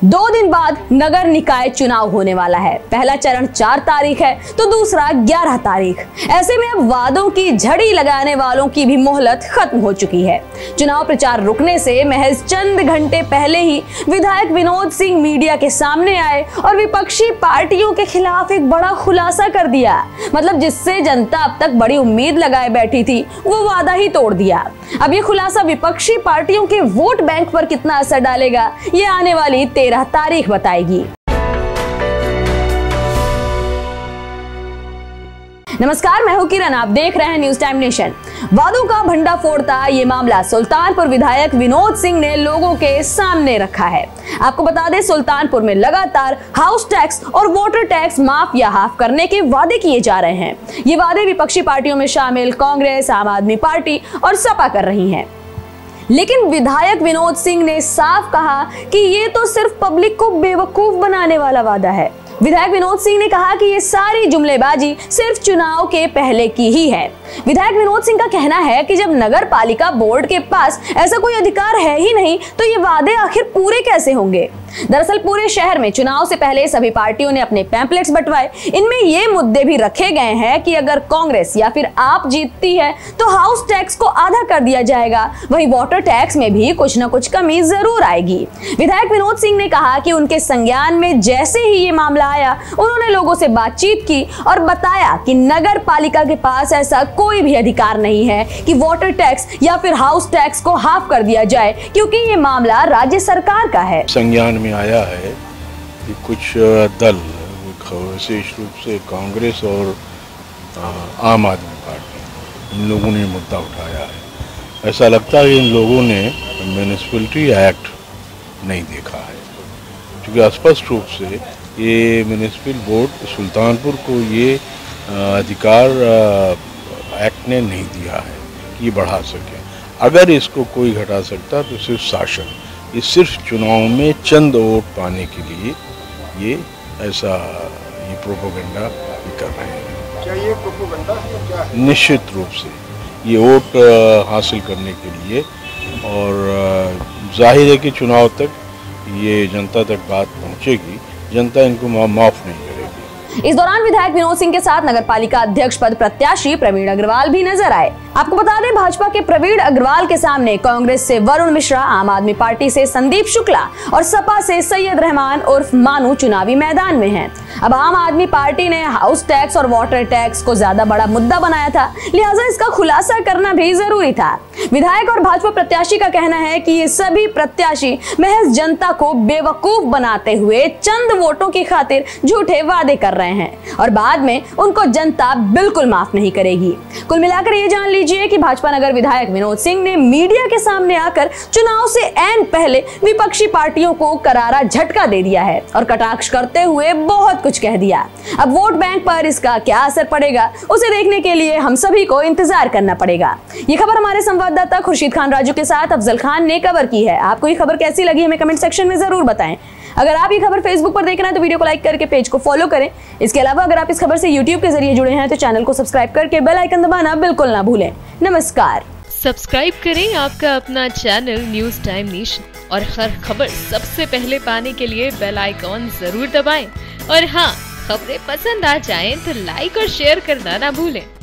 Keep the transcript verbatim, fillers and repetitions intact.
दो दिन बाद नगर निकाय चुनाव होने वाला है। पहला चरण चार तारीख है तो दूसरा ग्यारह तारीख। ऐसे में अब वादों की झड़ी लगाने वालों की भी मोहलत खत्म हो चुकी है। चुनाव प्रचार रुकने से महज चंद घंटे पहले ही विधायक विनोद सिंह मीडिया के सामने आए और विपक्षी पार्टियों के खिलाफ एक बड़ा खुलासा कर दिया। मतलब जिससे जनता अब तक बड़ी उम्मीद लगाए बैठी थी वो वादा ही तोड़ दिया। अब ये खुलासा विपक्षी पार्टियों के वोट बैंक पर कितना असर डालेगा ये आने वाली तेरह तारीख बताएगी। नमस्कार, मैं हूं किरण, आप देख रहे हैं न्यूज टाइम नेशन। वादों का भंडा फोड़ता ये मामला सुल्तानपुर विधायक विनोद सिंह ने लोगों के सामने रखा है। आपको बता दें, सुल्तानपुर में लगातार हाउस टैक्स और वाटर टैक्स माफ या हाफ करने के वादे किए जा रहे हैं। ये वादे विपक्षी पार्टियों में शामिल कांग्रेस, आम आदमी पार्टी और सपा कर रही है। लेकिन विधायक विनोद सिंह ने साफ कहा कि ये तो सिर्फ पब्लिक को बेवकूफ बनाने वाला वादा है। विधायक विनोद सिंह ने कहा कि ये सारी जुमलेबाजी सिर्फ चुनाव के पहले की ही है। विधायक विनोद सिंह का कहना है कि जब नगर पालिका बोर्ड के पास ऐसा कोई अधिकार है ही नहीं तो ये वादे आखिर पूरे कैसे होंगे। दरअसल पूरे शहर में चुनाव से पहले सभी पार्टियों ने अपने पैम्पलेट्स बंटवाए। इनमें ये मुद्दे भी रखे गए हैं कि अगर कांग्रेस या फिर आप जीतती है तो हाउस टैक्स को आधा कर दिया जाएगा, वहीं वाटर टैक्स में भी कुछ न कुछ कमी जरूर आएगी। विधायक विनोद सिंह ने कहा कि उनके संज्ञान में जैसे ही ये मामला आया उन्होंने लोगों से बातचीत की और बताया कि नगर पालिका के पास ऐसा कोई भी अधिकार नहीं है कि वाटर टैक्स या फिर हाउस टैक्स को हाफ कर दिया जाए, क्योंकि ये मामला राज्य सरकार का है। संज्ञान में आया है कि कुछ दल, विशेष रूप से कांग्रेस और आम आदमी पार्टी, इन लोगों ने मुद्दा उठाया है। ऐसा लगता है इन लोगों ने म्यूनिसिपैलिटी एक्ट नहीं देखा है, क्योंकि स्पष्ट रूप से ये म्यूनिसिपल बोर्ड सुल्तानपुर को ये अधिकार एक्ट ने नहीं दिया है कि ये बढ़ा सके। अगर इसको कोई घटा सकता तो सिर्फ शासन, ये सिर्फ चुनाव में चंद वोट पाने के लिए ये ऐसा ये प्रोपोगंडा कर रहे हैं। क्या ये प्रोपोगंडा है क्या है? निश्चित रूप से ये वोट हासिल करने के लिए, और जाहिर है कि चुनाव तक ये जनता तक बात पहुंचेगी, जनता इनको माफ नहीं करेगी। इस दौरान विधायक विनोद सिंह के साथ नगरपालिका अध्यक्ष पद प्रत्याशी प्रवीण अग्रवाल भी नजर आए। आपको बता दें, भाजपा के प्रवीण अग्रवाल के सामने कांग्रेस से वरुण मिश्रा, आम आदमी पार्टी से संदीप शुक्ला और सपा से सैयद रहमान उर्फ मानू चुनावी मैदान में हैं। अब आम आदमी पार्टी ने हाउस टैक्स और वाटर टैक्स को ज्यादा बड़ा मुद्दा बनाया था, लिहाजा इसका खुलासा करना भी जरूरी था। विधायक और भाजपा प्रत्याशी का कहना है कि ये सभी प्रत्याशी महज जनता को बेवकूफ बनाते हुए चंद वोटों की खातिर झूठे वादे कर रहे हैं और बाद में उनको जनता बिल्कुल माफ नहीं करेगी। कुल मिलाकर ये जान लीजिए कि भाजपा नगर विधायक विनोद सिंह ने मीडिया के सामने आकर चुनाव से ऐन पहले विपक्षी पार्टियों को करारा झटका दे दिया है और कटाक्ष करते हुए बहुत कुछ कह दिया। अब वोट बैंक पर इसका क्या असर पड़ेगा उसे देखने के लिए हम सभी को इंतजार करना पड़ेगा। ये खबर हमारे संवाददाता खुर्शीद खान राजू के साथ अफजल खान ने कवर की है। आपको ये खबर कैसी लगी हमें कमेंट सेक्शन में जरूर बताएं। अगर आप ये खबर फेसबुक पर देख रहे हैं तो वीडियो को लाइक करके पेज को फॉलो करें। इसके अलावा अगर आप इस खबर से यूट्यूब के जरिए जुड़े हैं तो चैनल को सब्सक्राइब करके बेल आइकन दबाना बिल्कुल ना भूलें। नमस्कार। सब्सक्राइब करें आपका अपना चैनल न्यूज टाइम नेशन और हर खबर सबसे पहले पाने के लिए बेल आइकॉन जरूर दबाएं। और हाँ, खबरें पसंद आ जाएं तो लाइक और शेयर करना ना भूलें।